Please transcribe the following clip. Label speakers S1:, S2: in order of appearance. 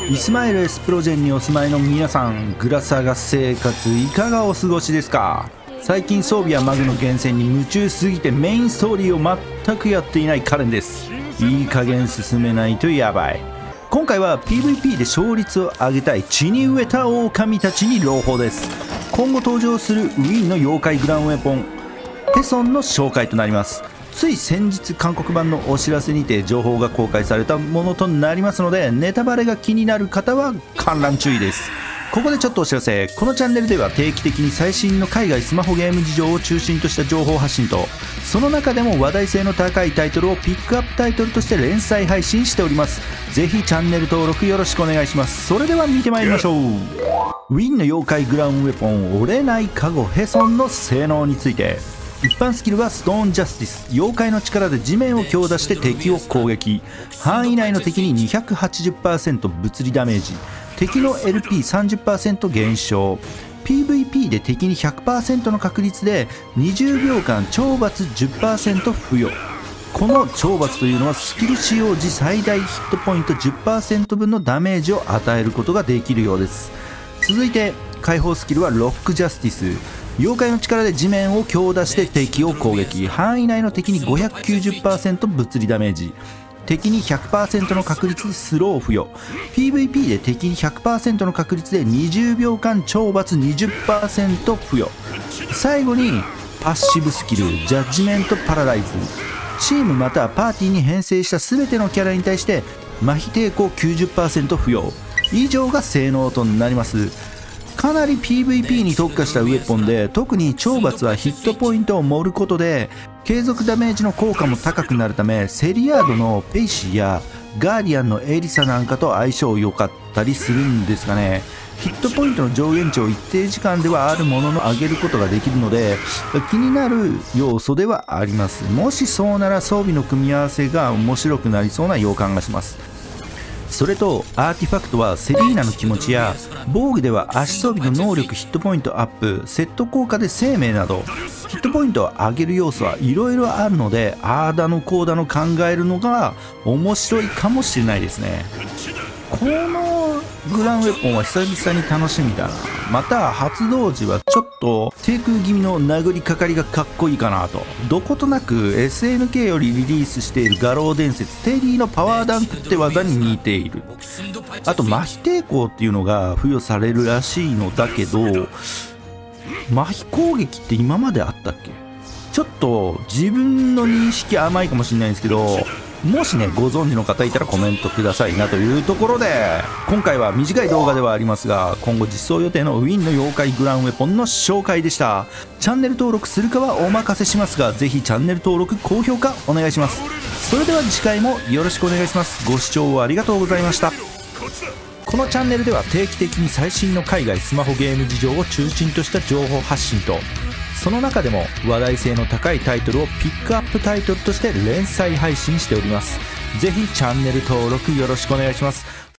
S1: イスマイル S プロジェンにお住まいの皆さん、グラサガ生活いかがお過ごしですか？最近装備やマグの厳選に夢中すぎてメインストーリーを全くやっていないカレンです。いい加減進めないとやばい。今回は PVP で勝率を上げたい血に飢えた狼たちに朗報です。今後登場するウィーンの妖怪グランウェポンヘソンの紹介となります。つい先日韓国版のお知らせにて情報が公開されたものとなりますので、ネタバレが気になる方は観覧注意です。ここでちょっとお知らせ。このチャンネルでは定期的に最新の海外スマホゲーム事情を中心とした情報発信と、その中でも話題性の高いタイトルをピックアップタイトルとして連載配信しております。ぜひチャンネル登録よろしくお願いします。それでは見てまいりましょう。ウィンの妖怪グランウェポン折れないカゴヘソンの性能について。一般スキルはストーンジャスティス。妖怪の力で地面を強打して敵を攻撃。範囲内の敵に 280% 物理ダメージ。敵の LP30% 減少。 PVP で敵に 100% の確率で20秒間懲罰 10% 付与。この懲罰というのはスキル使用時最大ヒットポイント 10% 分のダメージを与えることができるようです。続いて解放スキルはロックジャスティス。妖怪の力で地面を強打して敵を攻撃。範囲内の敵に 590% 物理ダメージ。敵に 100% の確率でスロー付与。 PVP で敵に 100% の確率で20秒間懲罰 20% 付与。最後にパッシブスキルジャッジメントパラダイズ。チームまたはパーティーに編成した全てのキャラに対して麻痺抵抗 90% 付与。以上が性能となります。かなり PVP に特化したウェポンで、特に懲罰はヒットポイントを盛ることで継続ダメージの効果も高くなるため、セリアードのペイシーやガーディアンのエリサなんかと相性良かったりするんですかね。ヒットポイントの上限値を一定時間ではあるものの上げることができるので気になる要素ではあります。もしそうなら装備の組み合わせが面白くなりそうな予感がします。それとアーティファクトはセリーナの気持ちや防具では足装備の能力ヒットポイントアップ、セット効果で生命などヒットポイントを上げる要素はいろいろあるので、あーだのこうだの考えるのが面白いかもしれないですね。このグランウェポンは久々に楽しみだな。また発動時はちょっと低空気味の殴りかかりがかっこいいかなと。どことなく SNK よりリリースしている画廊伝説テリーのパワーダンクって技に似ている。あと麻痺抵抗っていうのが付与されるらしいのだけど、麻痺攻撃って今まであったっけ？ちょっと自分の認識甘いかもしれないんですけど、もしねご存知の方いたらコメントくださいなというところで、今回は短い動画ではありますが今後実装予定のウィンの妖怪グランウェポンの紹介でした。チャンネル登録するかはお任せしますが、ぜひチャンネル登録高評価お願いします。それでは次回もよろしくお願いします。ご視聴ありがとうございました。このチャンネルでは定期的に最新の海外スマホゲーム事情を中心とした情報発信と、その中でも話題性の高いタイトルをピックアップタイトルとして連載配信しております。ぜひチャンネル登録よろしくお願いします。